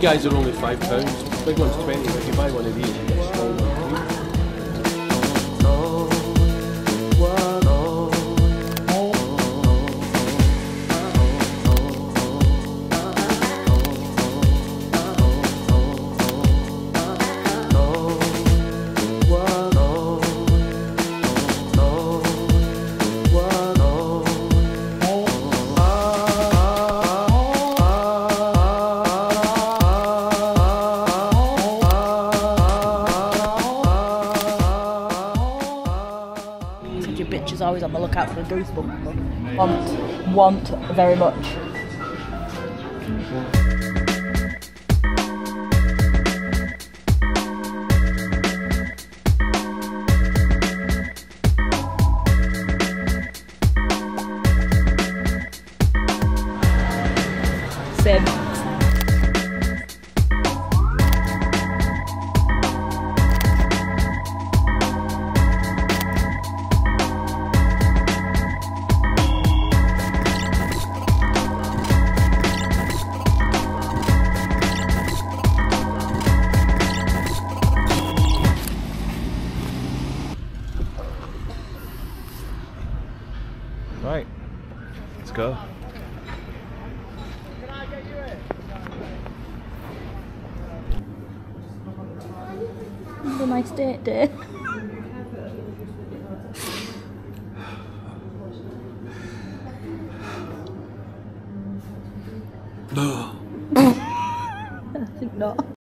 guys are only £5. Big one's 20. If you buy one of these, you get a small one. Your bitch is always on the lookout for a goosebump. Want very much. Same. Right, let's go. Can I get you in? Have a nice date day. No. I think not.